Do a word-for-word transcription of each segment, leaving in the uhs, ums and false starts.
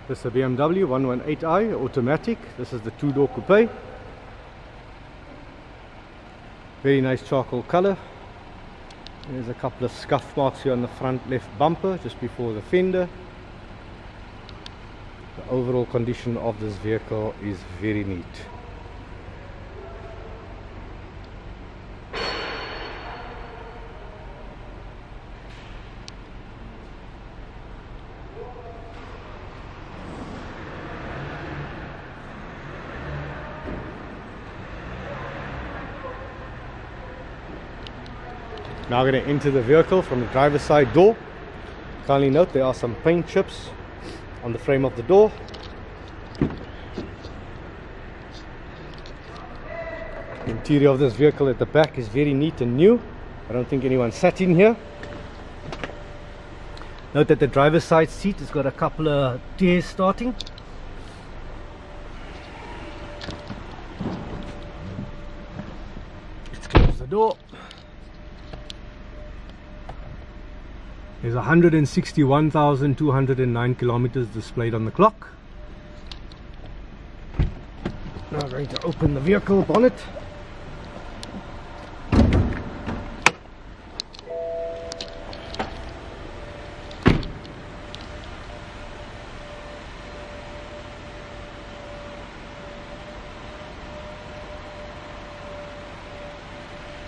This is a B M W one eighteen i automatic. This is the two-door coupe. Very nice charcoal color. There's a couple of scuff marks here on the front left bumper just before the fender. The overall condition of this vehicle is very neat. Now I'm going to enter the vehicle from the driver's side door. Kindly note there are some paint chips on the frame of the door. The interior of this vehicle at the back is very neat and new. I don't think anyone sat in here. Note that the driver's side seat has got a couple of tears starting. Let's close the door. There's one hundred sixty-one thousand two hundred nine kilometers displayed on the clock. Now I'm going to open the vehicle bonnet.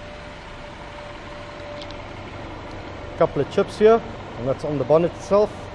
Couple of chips here, and that's on the bonnet itself.